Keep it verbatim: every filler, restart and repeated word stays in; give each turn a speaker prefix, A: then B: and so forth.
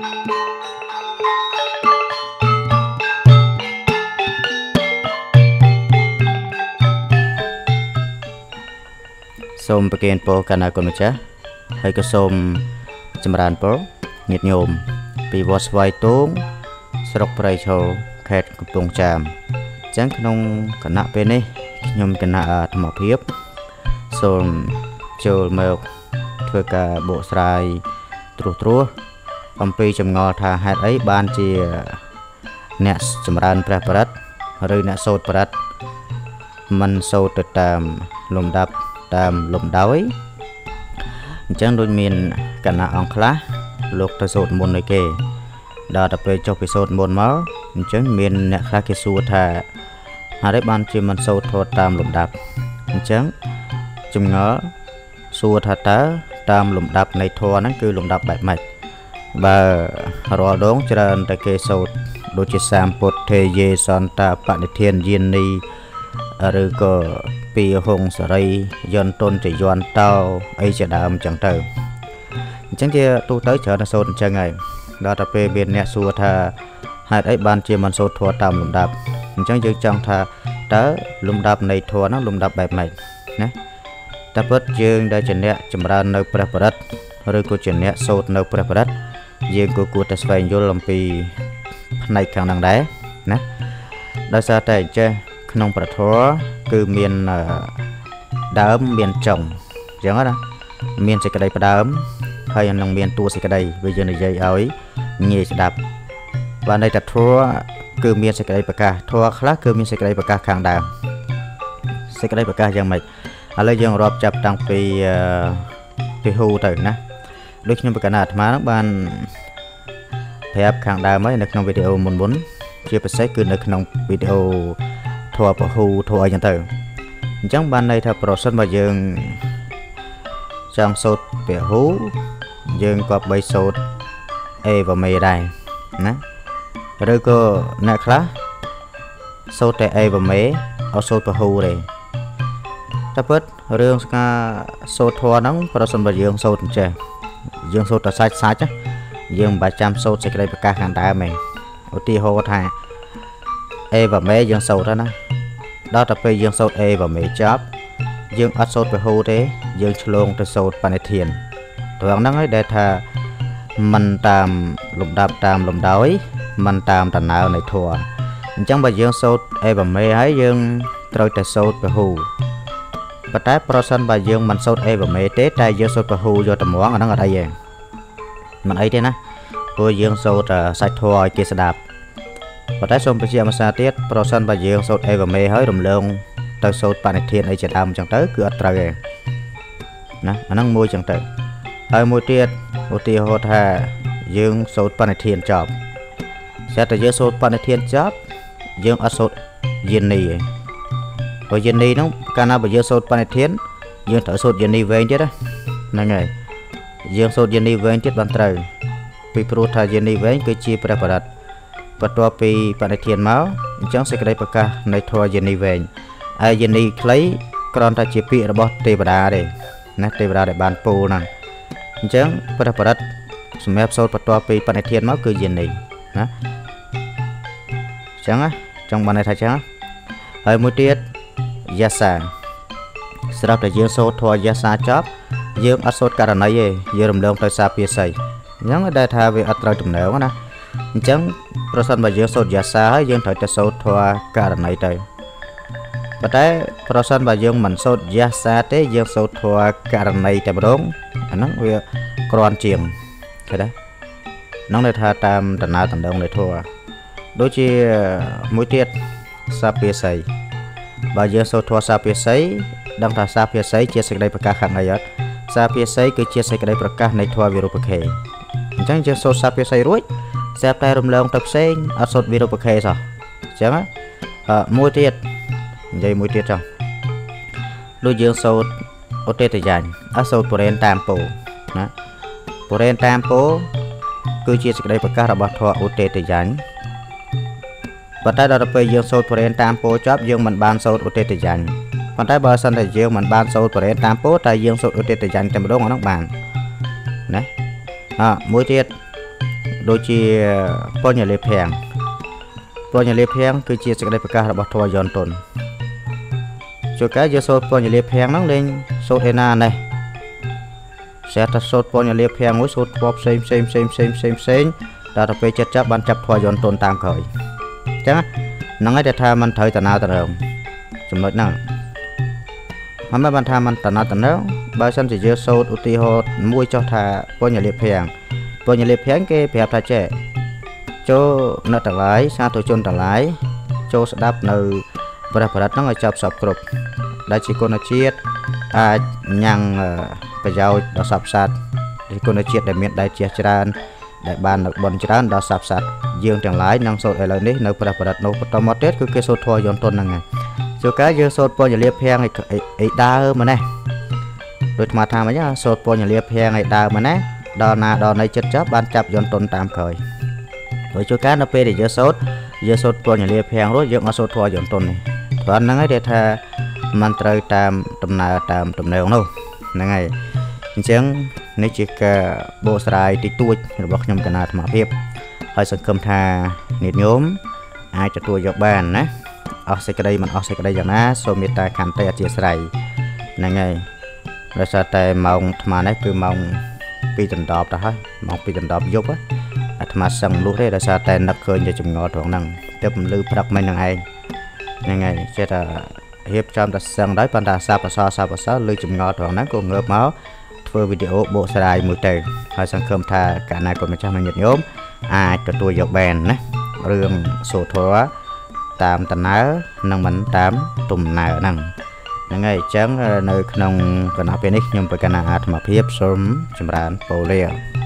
A: សូមប្រគេនពរកណ្ណាគុណម្ចាស់ហើយក៏សូមចម្រើនពរញាតិញោមពីវត្តស្វាយទូងស្រុកព្រៃឈរខេត្តកំពង់ចាមអញ្ចឹងក្នុងគណៈពេលនេះខ្ញុំគណៈធម្មភាពសូមចូលមកធ្វើការបកស្រាយត្រួសត្រាសអំពីចម្ងល់ថាហេតុអីបានជាអ្នកចម្រើនព្រះបរិត្តឬអ្នកសូត្របរិត្តមិនសូត្រទៅតាមលំដាប់តាមលំដោយអញ្ចឹងដូចមានគណៈអង្គខ្លះលោកទៅសូត្រមុនឲ្យគេដល់ទៅពេលចុះពីសូត្រមុនមកអញ្ចឹងមានអ្នកខ្លះគេសួរថាហើយបានជាមិនសូត្រធម៌តាមលំដាប់អញ្ចឹងចម្ងល់សួរថាតើតាមលំដាប់នៃធម៌ហ្នឹងគឺលំដាប់បែបម៉េចបើរាល់ដងច្រើនតែគេសូត្រដូចជាសាមពុទ្ធេយេសន្តបនិធានយានីឬក៏ពីហងសរីយន្តតុនចយន្តតោអីជាដើមអញ្ចឹងទៅអញ្ចឹងជាទូទៅច្រើនតែសូត្រអញ្ចឹងហើយដល់តែពេលមានអ្នកសួរថាហេតុអីបានជាមិនសូត្រធម៌តាមលំដាប់អញ្ចឹងយើងចង់ថាតើលំដាប់នៃធម៌ហ្នឹងលំដាប់បែបម៉េចណាតែពិតយើងដែលជាអ្នកចម្រើននៅព្រះបរិត្តឬក៏ជាអ្នកសូត្រនៅព្រះបរិត្តយើងក៏គួរតែស្វែងយល់អំពីផ្នែកខាងហ្នឹងដែរណាដោយសារតែចេះក្នុងព្រះធម៌គឺមានដើមមានចុងអញ្ចឹងណាមានសេចក្តីផ្ដើមហើយនឹងមានតួសេចក្តីវាយើងនិយាយឲ្យងាយស្ដាប់បានន័យថាធម៌គឺមានសេចក្តីប្រកាសធម៌ខ្លះគឺមានសេចក្តីប្រកាសខាងដើមសេចក្តីប្រកាសយ៉ាងម៉េចឥឡូវយើងរាប់ចាប់តាំងពីពីហូទៅណាដូចខ្ញុំប្រកាសអាត្មាហ្នឹងបានប្រាប់ខាងដើមហើយនៅក្នុងវីដេអូមុនមុនជាពិសេសគឺនៅក្នុងវីដេអូធម៌ពហូធម៌អីចឹងទៅអញ្ចឹងបានន័យថាប្រសិនបើយើងចង់សូត្រពហូយើងក៏បីសូត្រអេវមេដែរណាឬក៏អ្នកខ្លះសូត្រតែអេវមេអត់សូត្រពហូទេតែពិតរឿងស្ការសូត្រធម៌ហ្នឹងប្រសិនបើយើងសូត្រអញ្ចេះយើងសូត្រតែសាច់សាច់យើងមិនបាច់ចាំសូត្រសេចក្តីប្រកាសខាងដើមទេឧទាហរណ៍ថាអេវមេយើងសូត្រណាដល់តែពេលយើងសូត្រអេវមេចប់យើងអត់សូត្រពហូទេយើងឆ្លងទៅសូត្របនិធានត្រង់ហ្នឹងហើយដែលថាមិនតាមលំដាប់តាមលំដោយមិនតាមដំណើរនៃធម៌អញ្ចឹងបើយើងសូត្រអេវមេហើយយើងត្រូវតែសូត្រពហូប៉ុន្តែប្រសិនបើយើងមិនសូត្រអេវមេទេតែយើងសូត្រពហូយកតម្រងអាហ្នឹងអត់អីទេមិនអីទេណាព្រោះយើងសូត្រសាច់ធម៌ឲ្យគេស្ដាប់ប៉ុន្តែសូមបញ្ជាក់មួយសារទៀតប្រសិនបើយើងសូត្រអេវមេហើយរំលងទៅសូត្របនិធានអីជាដើមអញ្ចឹងទៅគឺអត់ត្រូវទេណាអាហ្នឹងមួយអញ្ចឹងទៅហើយមួយទៀតឧទាហរណ៍ថាយើងសូត្របនិធានចប់ស្រាប់តែយើងសូត្របនិធានចប់យើងអត់សូត្រយានីទេព្រោះយានីហ្នឹងកាលណាបើយើងសូត្របនិធានយើងត្រូវសូត្រយានីវែងទៀតហ្នឹងហើយយើងសូត្រយានីវែងទៀតបានត្រូវពីព្រោះថាយានីវែងគឺជាព្រះបរិត្តបន្ទាប់ពីបនិធានមកអញ្ចឹងសេចក្តីប្រកាសនៃធម៌យានីវែងហើយយានីខ្លីគ្រាន់តែជាពាក្យរបស់ទេវតាទេណាទេវតាដែលបានពោលហ្នឹងអញ្ចឹងព្រះបរិត្តសម្រាប់សូត្របន្ទាប់ពីបនិធានមកគឺយានីណាអញ្ចឹងណាចង់បានន័យថាអញ្ចឹងហើយមួយទៀតយាសាស្រាប់តែយើងសូត្រធម៌យាសាចប់យើងអត់សូត្រករណីទេយើងរំលងទៅសាភាសីអញ្ចឹងដែលថាវាអត់ត្រូវដំណើរណាអញ្ចឹងប្រសិនបើយើងសូត្រយាសាហើយយើងត្រូវតែសូត្រធម៌ករណីទៅប៉ុន្តែប្រសិនបើយើងមិនសូត្រយាសាទេយើងសូត្រធម៌ករណីតែម្ដងអាហ្នឹងវាក្រាន់ជាងឃើញទេហ្នឹងន័យថាតាមដំណើរដំណងនៃធម៌ដូចជាមួយទៀតសាភាសីបើយើងសូត្រធម៌សាភាសីដឹងថាសាភាសីជាសេចក្តីប្រកាសខាងអីអត់សាភាសីគឺជាសេចក្តីប្រកាសនៃធម៌វិរូបខេអញ្ចឹងយើងសូត្រសាភាសីរួចស្រាប់តែរំលងទៅផ្សេងអត់សូត្រវិរូបខេសោះអញ្ចឹងមួយទៀតនិយាយមួយទៀតចុះដូចយើងសូត្រឧទេតយាញអត់សូត្របរិញ្ញាតាមពោណាបរិញ្ញាតាមពោគឺជាសេចក្តីប្រកាសរបស់ធម៌ឧទេតយាញប៉ុន្តែដល់ទៅពេលយើងសូត្របរិញ្ញាតាមពោចប់យើងមិនបានសូត្រឧទេតយាញប៉ុន្តែបើសិនតែយើងមិនបានសូត្របរិញ្ញាតាមពោតែយើងសូត្រឧទេតយាញតែម្ដងអានោះបានណាអមួយទៀតដโดยที่ปอญญาเลแพงปอญญาเลแพงคือจีสกได้ประกาศระบบทวายอนตนจุดการจะโซดปอญญาเลแพงนั่งเล่นโซดเอนาเนี่ยเสียแต่โซดปอญญาเลแพงไว้โซดปอบเซมเซมเซมเซมเซมเซมแต่ถ้าไปจัดจับบันจับทวายอนตนตามเคยจังนั่งให้แต่ทามันเถยแต่นาแต่เดิมจำนวนนั่งมันไม่บันทามันแต่นาแต่เดิมบางสันจะเจอโซดอุติโหดมวยเจ้าทาปอญญาเลแพงปอญญาเลแพงเก็บแบบทาเจโจนัดต่างหลายซาตัวจนต่างหลายโจสดับในประพัดนั่งจับสับกรบได้ชิโกนเชียดอายังประยาวดอกสับสัตชิโกนเชียดได้เมียนได้เชียจรานได้บานบอลจรานดอกสับสัตยืงต่างหลายนั่งโซดอะไรนี้ในประพัดโนปตมอเตสคือเกโซทัวยอนต้นนั่งไงโจก้าเยอะโซดปอนอย่าเลียบแพงไอ้ไอ้ดาวมาแน่โดยมาทำอะไรโซดปอนอย่าเลียบแพงไอ้ดาวมาแน่ดอนาดอในจัดจับบานจับยอนต้นตามเคยโดยโจก้านาเปย์เยอะโซดเยอะโซดปอนอย่าเลียบแพงรู้เยอะมาโซดทัวยอนต้นนี่ตอนนั้นไอ้เด็กท่ามันเตยตามตำนาตามตำแนวนู้นั่งไงจริงๆในจิกโบสไลติตุยหรือบอกยมกันนาธรรมเพียบให้สังคมท่าเนียดโยมอาจจะตัวยกบ้านนะออกเสกได้มันออกเสกได้อย่างนั้นโซมิตาขันเตยเจียสไลนั่งไงเราจะแต่มองธรรมะนี่คือมองปีจันดอบนะฮะมองปีจันดอบยกอะธรรมะสั่งลูกได้เราจะแต่นักเคยจะจุ่มงอถวงนั่งเติมลือพลักไม่นั่งไงยังไงเช่นเฮียบจำแต่สั่งได้ปัญหาซาปะซาซาปะซาลือจุ่มงอถวงนั้นก็เงือบเมาส์เพื่อวิดีโอโบสไลมือเตยให้สังคมท่าการนายคนมาจ้างมันหยุดโยมอาจจะตัวยกแบนนะเรื่องโซทัวตามตันน้านั่งมันตามตุ่มหนานั่งยังไงจังในขนมกันเอาเป็นนิกยมไปกันอาธรรมเพียบสมจำรานโปเลีย